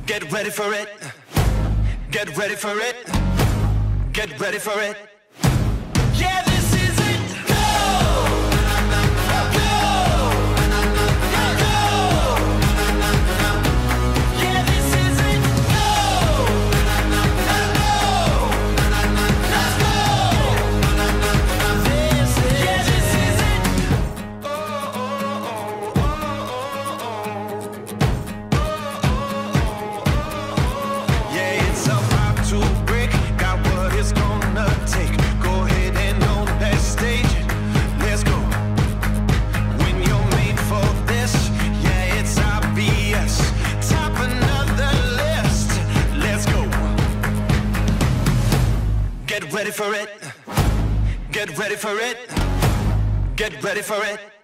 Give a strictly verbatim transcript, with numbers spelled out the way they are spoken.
Get ready for it. Get ready for it. Get ready for it. Yeah, this is it. Go! Go! Go! Yeah, this is it. Go! Go! Let's go! This is yeah, this is it. Oh, oh, oh, oh, oh. Yeah, it's about to break. Got what it's gonna take. Go ahead and on that stage. Let's go. When you're made for this, yeah, it's obvious. Top another list. Let's go. Get ready for it. Get ready for it. Get ready for it.